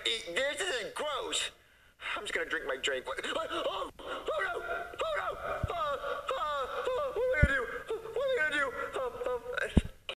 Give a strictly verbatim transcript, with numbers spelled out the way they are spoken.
This is gross. I'm just gonna drink my drink. Oh!